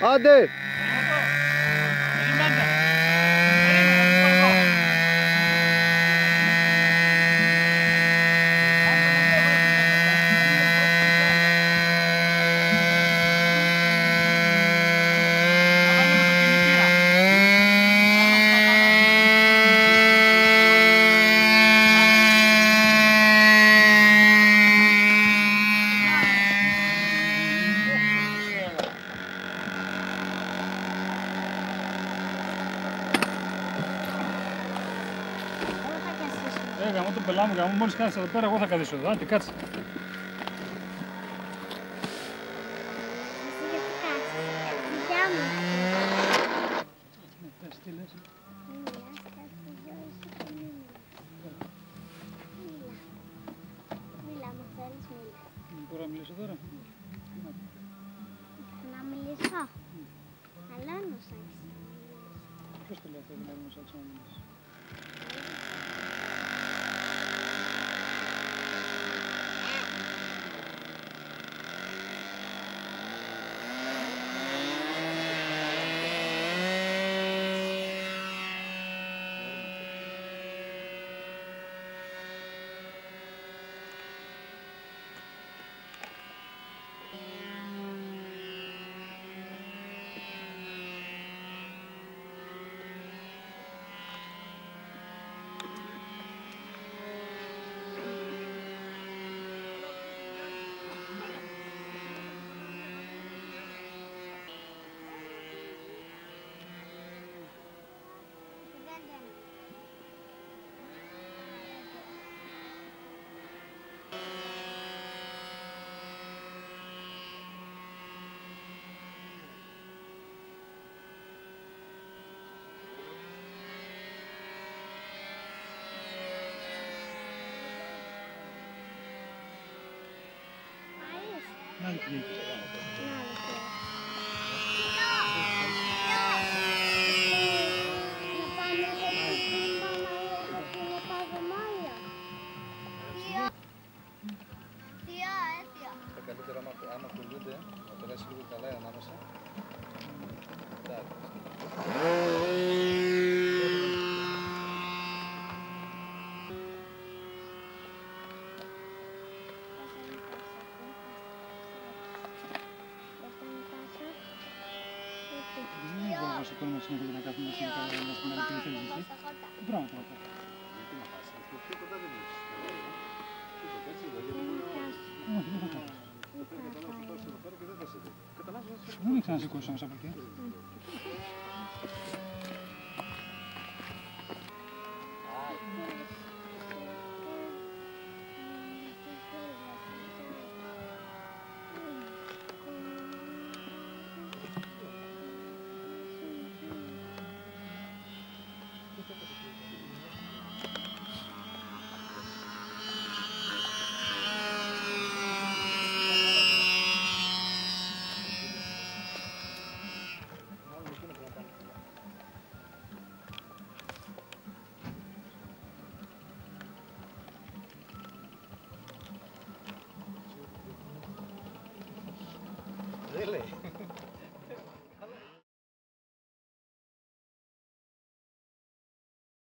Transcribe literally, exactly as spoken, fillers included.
Άντε! Ε, γαμώ τον πελά μου, γαμώ, μόλις κάθεσαι εδώ πέρα, εγώ θα καθίσω εδώ. Άντε, κάτσε. Εσύ γιατί κάτσεις. Δικιά μου. Ναι, πες, τι λες. Μίλα, σκάσε τη ζωή σου και μίλα. Μίλα. Μίλα, μου θέλεις, μίλα. Μπορώ να μιλήσω τώρα. Να μιλήσω. Καλό είναι ο Σάκης. Ποιος το λέει αυτό, δηλαδή, ο Σάκης να μιλήσει. Να είναι τι έχεις. Τα καλύτερα άμα κουλούνται, να περάσει λίγο καλά η ανάμεσα. Δεν μπορούμε να σηκώνουμε συνέχεια και να κάθουμε να συνεχίσουμε να πούμε τι θέλεις εσύ. Τι πράγματα να κάνουμε. Γιατί να χάσει, αυτό πιο κοντά δεν είναι. Όχι, δεν θα κάνεις. Δεν με ξανασηκώσεις όμως από εκεί.